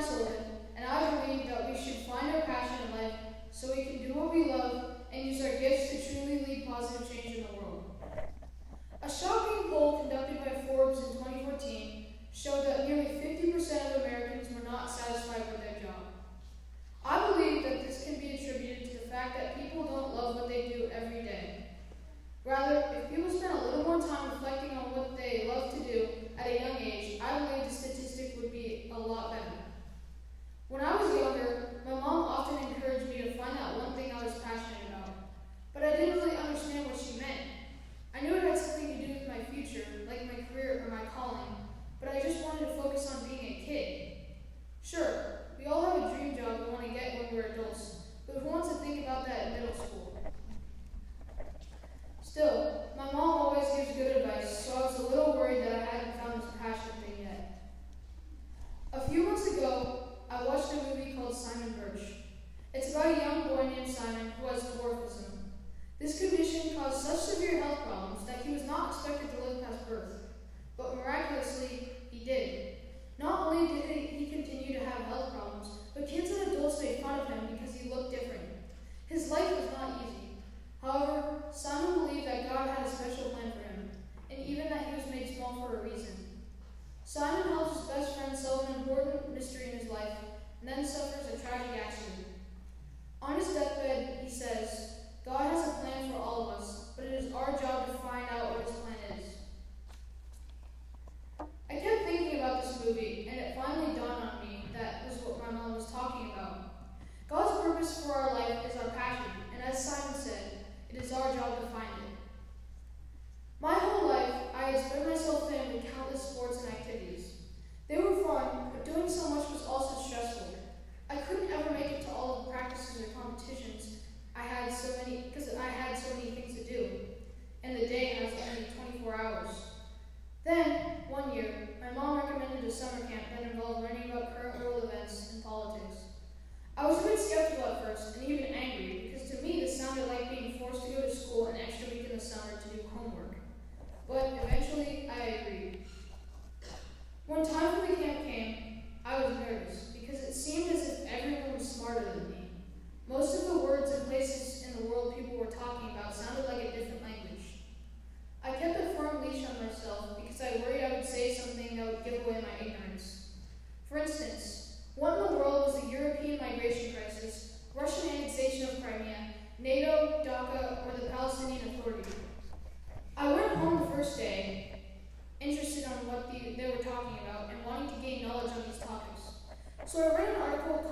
Ryan Sullivan, and I believe that we should find our passion in life so we can do what we love and use our gifts to truly lead positive change in the world. A shocking poll conducted by Forbes in 2014 showed that nearly 50% of Americans were not satisfied with their job. I believe that this can be attributed to the fact that people don't love what they do every day. Rather, if people spent a little more time reflecting on what they love to do at a young age, I believe the statistic would be a lot better. When I was younger, my mom often encouraged me to find out one thing I was passionate about, but I didn't really understand what she meant. I knew it had something to do with my future, like my career or my calling, but I just wanted to focus on being a kid. Sure, we all have a dream job we want to get when we're adults, but who wants to think about that in middle school? Still, my mom always gives good advice, so I was a little worried that I hadn't found this passion thing yet. A few months ago, I watched a movie called Simon Birch. It's about a young boy named Simon who has dwarfism. This condition caused such severe health problems that he was not expected to live past birth, but miraculously, he did. Not only did he continue to have health problems, but kids and adults made fun of him because he looked different. His life was not easy. However, Simon believed that God had a special plan for him, and even that he was made small for a reason. Simon helps his best friend solve an important mystery in his life, and then suffers a tragic accident. On his deathbed, he says, God has a plan for all of us, but it is our job to find out what his plan is. I kept thinking about this movie, and it finally dawned on me that was what my mom was talking about. God's purpose for our life is our passion, and as Simon said, it is our job to find it. My whole life, I had spread myself thin with countless sports and activities. They were fun, but doing so much was also stressful. I couldn't ever make it to all of the practices or competitions because I had so many things to do, and the day has only 24 hours. Then, one year, my mom recommended a summer camp that involved learning about current world events and politics. I was a bit skeptical at first, and even angry, because to me this sounded like being forced to go to school an extra week in the summer to do homework. But eventually, I agreed. When time for the camp came, I was nervous, because it seemed as if everyone was smarter than me. Most of the words and places in the world people were talking about sounded like a different language. I kept a firm leash on myself because I worried I would say something that would give away my ignorance. For instance, what in the world was the European migration crisis, Russian annexation of Crimea, NATO, DACA, or the Palestinian Authority? I went home the first day, interested on what they were talking about and wanting to gain knowledge on these topics. So I read an article